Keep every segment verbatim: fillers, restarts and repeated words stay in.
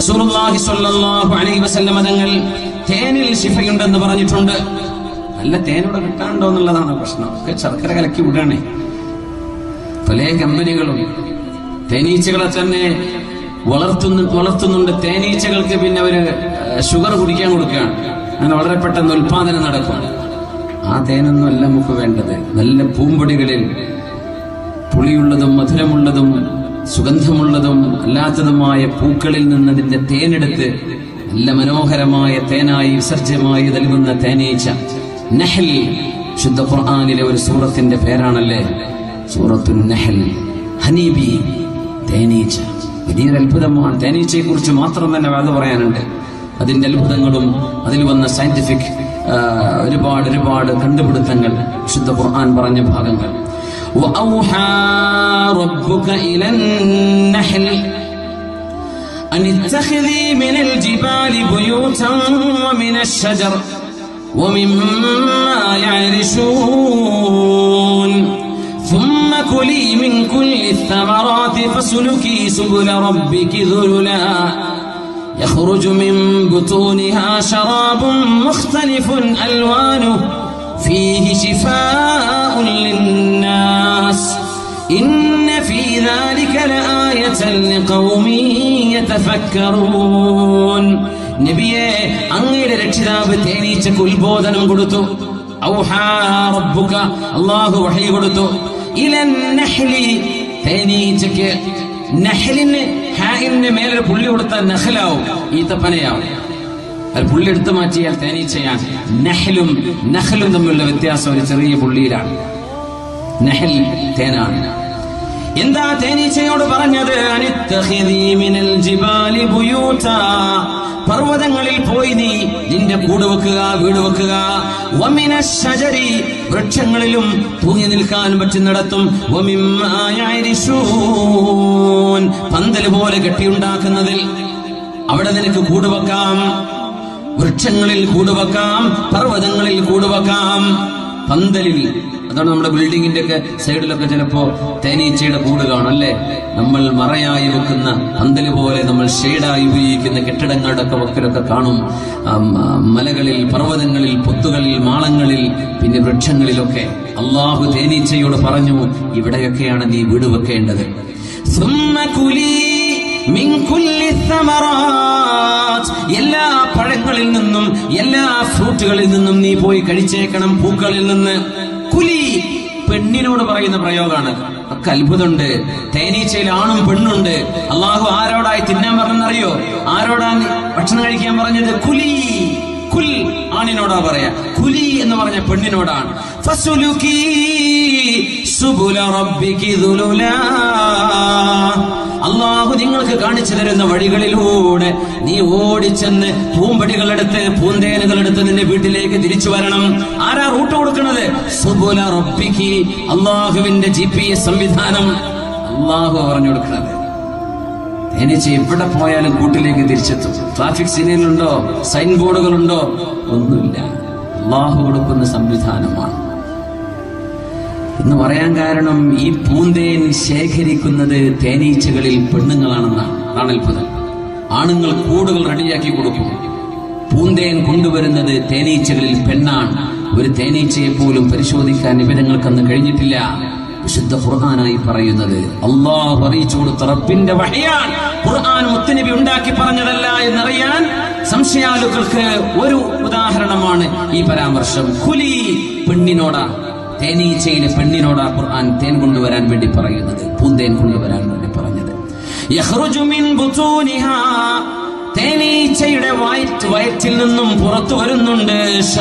റസൂലുള്ളാഹി സ്വല്ലല്ലാഹു അലൈഹി വസല്ലം തങ്ങൾ തേനിൽ ശിഫയുണ്ടെന്ന് പറഞ്ഞിട്ടുണ്ട്. നല്ല തേനോടെ കിട്ടാണ്ടോ എന്നുള്ളതാണ് പ്രശ്നം. ഒക്കെ ശർക്കര കലക്കി വിടണേ. പല കമ്പനികളും തേനീച്ചകളെ തന്നെ വളർത്തുന്നു വളർത്തുന്നുണ്ട്. തേനീച്ചകൾക്ക് പിന്നെ അവര് ഷുഗർ കുടിക്കാൻ കൊടുക്കുകയാണ്. അങ്ങനെ വളരെ പെട്ടെന്ന് ഉൽപാദനം നടക്കും. ആ തേനൊന്നും അല്ല നമുക്ക് വേണ്ടത്. നല്ല പൂമ്പൊടികളിൽ പുളിയുള്ളതും മധുരമുള്ളതും സുഗന്ധമുള്ളതും അല്ലാത്തതുമായ പൂക്കളിൽ നിന്ന് അതിന്റെ തേനെടുത്ത് നല്ല മനോഹരമായ തേനായി വിസർജ്യമായി നൽകുന്ന തേനീച്ച. നഹൽ ശുദ്ധ ഖുർആനിലെ ഒരു സൂറത്തിന്റെ പേരാണല്ലേ സൂറത്തുൻ നഹൽ. ഹനീബി, തേനീച്ച. വലിയൊരു അത്ഭുതമാണ്. തേനീച്ചയെ കുറിച്ച് മാത്രം തന്നെ വാദ പറയാനുണ്ട്. അതിന്റെ അത്ഭുതങ്ങളും അതിൽ വന്ന സയന്റിഫിക് ഒരുപാട് ഒരുപാട് കണ്ടുപിടുത്തങ്ങൾ ശുദ്ധ ഖുർആൻ പറഞ്ഞ ഭാഗങ്ങൾ. وأوحى ربك إلى النحل أن اتخذي من الجبال بيوتا ومن الشجر ومما يعرشون ثم كلي من كل الثمرات فاسلكي سبل ربك ذللا يخرج من بطونها شراب مختلف ألوانه فيه شفاء للناس إن في ذلك لآية لقوم يتفكرون. നബിയെ, അങ്ങയുടെ രക്ഷിതാവ് തേനീച്ചക്ക് ഉത്ബോധനം കൊടുത്തു. ഔഹാ റബ്ബുക, അല്ലാഹു വഹി കൊടുത്തു. ഇലൻ നഹ്ലി, തേനീച്ചക്ക്. നഹ്ലിന് ഹാഇന് മേലെ പുള്ളി കൊടുത്താൽ നഹ്ലാവും, ഈത്തപ്പനയാവും. അത് പുള്ളി എടുത്തു മാറ്റിയാൽ തേനീച്ചയാണ്. നഹലും നഹലും തമ്മിലുള്ള വ്യത്യാസം ഒരു ചെറിയ പുള്ളിയിലാണ്. നഹൽ തേനാണ്. എന്താ തേനീച്ചയോട് പറഞ്ഞത്? അനിത്തഖിദി മിനൽ ജിബാലി ബുയൂതാ, പർവ്വതങ്ങളിൽ പോയി നീ നിന്റെ കൂട് വെക്കുക, വീട് വെക്കുക. വമിനശ് ശജരി, വൃക്ഷങ്ങളിലും തൂങ്ങി നിൽക്കാൻ പറ്റുന്നിടത്തും. വമിമ്മാ യഅരിശൂൻ, പന്തൽ പോലെ കെട്ടിയുണ്ടാക്കുന്നതിൽ അവിടെ നിനക്ക് കൂട് വെക്കാം. വൃക്ഷങ്ങളിൽ കൂടുവെക്കാം, പർവ്വതങ്ങളിൽ കൂടുവെക്കാം, പന്തലിൽ. അതാണ് നമ്മുടെ ബിൽഡിങ്ങിന്റെ ഒക്കെ സൈഡിലൊക്കെ ചിലപ്പോ തേനീച്ചയുടെ കൂട് കാണും അല്ലേ? നമ്മൾ മറയായി വെക്കുന്ന പന്തല് പോലെ നമ്മൾ ഷെയ്ഡായി ഉപയോഗിക്കുന്ന കെട്ടിടങ്ങളുടെ ഒക്കെ വക്കിലൊക്കെ കാണും. മലകളിൽ, പർവ്വതങ്ങളിൽ, പൊത്തുകളിൽ, മാളങ്ങളിൽ, പിന്നെ വൃക്ഷങ്ങളിലൊക്കെ. അള്ളാഹു തേനീച്ചയോട് പറഞ്ഞു, ഇവിടെയൊക്കെയാണ് നീ വീട് വെക്കേണ്ടത്. എല്ലാ പഴങ്ങളിൽ നിന്നും എല്ലാ ഫ്രൂട്ടുകളിൽ നിന്നും നീ പോയി കഴിച്ചേക്കണം, പൂക്കളിൽ നിന്ന്. കുലി, പെണ്ണിനോട് പറയുന്ന പ്രയോഗമാണ്. ഒക്കെ അത്ഭുതമുണ്ട്. തേനീച്ചയിൽ ആണും പെണ്ണുണ്ട്. അള്ളാഹു ആരോടായി തിന്നാൻ പറഞ്ഞറിയോ? ആരോടാണ് ഭക്ഷണം കഴിക്കാൻ പറഞ്ഞത്? കുലി. കുൽ ആണിനോടാ പറയാ, കുലി എന്ന് പറഞ്ഞ പെണ്ണിനോടാണ്. ഫസുലുകി സുബുല റബ്ബികി ദുലുലാ, അള്ളാഹു നിങ്ങൾക്ക് കാണിച്ചു തരുന്ന വഴികളിലൂടെ നീ ഓടിച്ചെന്ന് പൂമ്പടികളെടുത്ത്, പൂന്തേനുകളെടുത്ത് നിന്റെ വീട്ടിലേക്ക് തിരിച്ചു വരണം. ആരാ റൂട്ട് കൊടുക്കുന്നത്? സുബുല റബ്ബികി, അള്ളാഹുവിന്റെ ജി പി എസ് സംവിധാനം അള്ളാഹു പറഞ്ഞു കൊടുക്കുന്നത്. തേനീച്ച എവിടെ പോയാലും കൂട്ടിലേക്ക് തിരിച്ചെത്തും. ട്രാഫിക് സിഗ്നലുണ്ടോ? സൈൻ ബോർഡുകളുണ്ടോ? ഒന്നുമില്ല. അള്ളാഹു കൊടുക്കുന്ന സംവിധാനമാണ് എന്ന് പറയാൻ കാരണം, ഈ പൂന്തേൻ ശേഖരിക്കുന്നത് തേനീച്ചകളിൽ പെണ്ണുങ്ങളാണെന്നാണ്. അതാണ് അത്ഭുതം. ആണുങ്ങൾ കൂടുകൾ റെഡിയാക്കി കൊടുക്കും. പൂന്തേൻ കൊണ്ടുവരുന്നത് തേനീച്ചകളിൽ പെണ്ണാണ്. ഒരു തേനീച്ചയെ പോലും പരിശോധിക്കാൻ നിബിധങ്ങൾക്കന്ന് കഴിഞ്ഞിട്ടില്ല. വിശുദ്ധ ഖുർആനായി പറയുന്നത് അള്ളാഹു അറിയിച്ചു കൊടുത്ത റബ്ബിന്റെ വഹയാണ്. ഖുർആൻ മുത്തുനബി ഉണ്ടാക്കി പറഞ്ഞതല്ല എന്നറിയാൻ സംശയാലുക്കൾക്ക് ഒരു ഉദാഹരണമാണ് ഈ പരാമർശം. കുലി, പെണ്ണിനോടാ, തേനീച്ചയിലെ പെണ്ണിനോടാ ഖുർആൻ തേൻ കൊണ്ടുവരാൻ വേണ്ടി പറയുന്നത്, പൂന്തേൻ കൊണ്ടുവരാൻ വേണ്ടി പറഞ്ഞത്. യഖ്റുജു മിൻ ബുതൂനിഹാ, തേനീച്ചയുടെ വയറ്റ് വയറ്റിൽ നിന്നും പുറത്തു വരുന്നുണ്ട്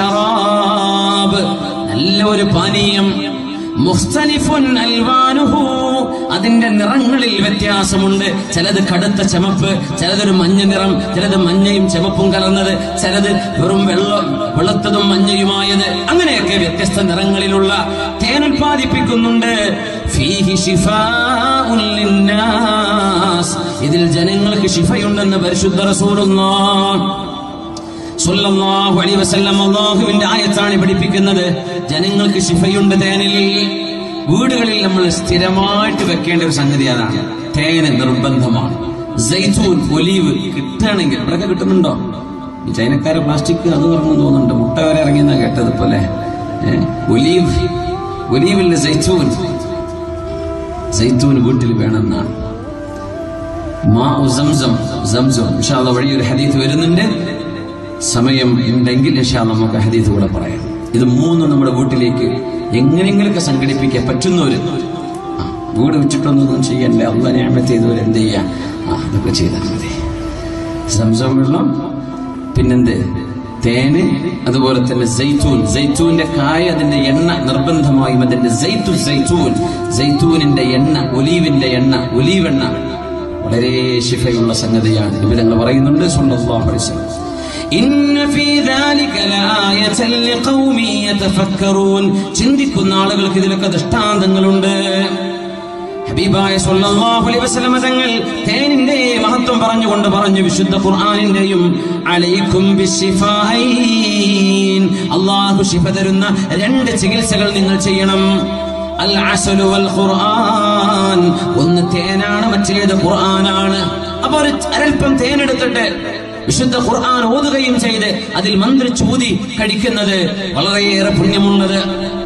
ശറാബ്, നല്ലൊരു പാനീയം. മുഖ്തലിഫുൻ അൽവാനുഹു, അതിന്റെ നിറങ്ങളിൽ വ്യത്യാസമുണ്ട്. ചിലത് കടുത്ത ചുമപ്പ്, ചിലതൊരു മഞ്ഞ നിറം, ചിലത് മഞ്ഞയും ചുമപ്പും കലർന്നത്, ചിലത് വെറും വെള്ളം വെളുത്തതും മഞ്ഞയുമായത്. അങ്ങനെയൊക്കെ വ്യത്യസ്ത നിറങ്ങളിലുള്ള തേൻ ഉൽപ്പാദിപ്പിക്കുന്നുണ്ട്. ഫീഹി ശിഫാഉൻ ലിന്നാസ്, ഇതിൽ ജനങ്ങൾക്ക് ശിഫയുണ്ടെന്ന് പരിശുദ്ധ റസൂലുള്ളാഹ് സ്വല്ലല്ലാഹു അലൈഹി വസല്ലം അല്ലാഹുവിന്റെ ആയത്താണ് പഠിപ്പിക്കുന്നത്. ജനങ്ങൾക്ക് ശിഫയുണ്ട് തേനിൽ. വീടുകളിൽ നമ്മൾ സ്ഥിരമായിട്ട് വെക്കേണ്ട ഒരു സംഗതി അതാണ്. തേന് നിർബന്ധമാണ്. സൈത്തൂൻ ഒലീവ് കിട്ടുകയാണെങ്കിൽ ഇവിടെയൊക്കെ കിട്ടുന്നുണ്ടോ? ഈ ചൈനക്കാരെ പ്ലാസ്റ്റിക് അത് പറഞ്ഞു തോന്നുന്നുണ്ട്. മുട്ട വരെ ഇറങ്ങിയെന്നാ കേട്ടത് പോലെ. ഒലീവ് ഒലീവില്ല സൈത്തൂൻ സൈത്തൂൻ വീട്ടിൽ വേണമെന്നാണ്. മാ സംസം സംസം ഇൻഷാ അല്ലാഹ് വഴിയൊരു ഹദീസ് വരുന്നുണ്ട്. സമയം ഉണ്ടെങ്കിൽ ഇൻഷാ അല്ലാഹ് നമുക്ക് ഹദീസ് കൂടെ പറയാം. ഇത് മൂന്നും നമ്മുടെ വീട്ടിലേക്ക് എങ്ങനെയെങ്കിലൊക്കെ സംഘടിപ്പിക്കാൻ പറ്റുന്നവര്, വീട് വെച്ചിട്ടൊന്നും ചെയ്യണ്ട, അള്ളാഹ് നിഅമത്ത് ചെയ്തവർ എന്ത് ചെയ്യാ, ആ അതൊക്കെ ചെയ്താൽ മതി. സംസം വെള്ളം, പിന്നെന്ത്, തേന്, അതുപോലെ തന്നെ സൈത്തൂൻ, സൈത്തൂന്റെ കായ, അതിന്റെ എണ്ണ നിർബന്ധമായും അതിന്റെ സൈത്തു സൈത്തൂൻ, സൈത്തൂനിന്റെ എണ്ണ, ഒലീവിന്റെ എണ്ണ, ഒലീവെണ്ണ വളരെ ശിഫയുള്ള സംഗതിയാണ്. നബി പറയുന്നുണ്ട് സ്വല്ലല്ലാഹു അലൈഹി വസല്ലം, ഇന്ന ഫീ ദാലിക ലആയതൻ ലിഖൗമി യതഫക്കറൂൻ. ചിന്തിക്കുന്ന ആളുകൾക്ക് ഇതിലൊക്കെ ദൃഷ്ടാന്തങ്ങളുണ്ട്. ഹബീബായ സ്വല്ലല്ലാഹു അലൈഹി വസല്ലം തങ്ങൾ തേനിന്റെ മഹത്വം പറഞ്ഞുകൊണ്ട് പറഞ്ഞു, വിശുദ്ധ ഖുർആനിന്റെയും അലൈക്കും ബിശ്ശിഫായിൻ, അല്ലാഹു ശിഫ തരുന്ന രണ്ട് ചികിത്സകൾ നിങ്ങൾ ചെയ്യണം. അൽ അസലു വൽ ഖുർആൻ, ഒന്ന് തേനാണ്, മറ്റേത് ഖുർആനാണ്. അപ്പൊ ഒരു അല്പം തേനെടുത്തിട്ട് വിശുദ്ധ ഖുർആൻ ഓതുകയും ചെയ്ത് അതിൽ മന്ത്രിച്ചൂതി കഴിക്കുന്നത് വളരെയേറെ പുണ്യമുള്ളത്.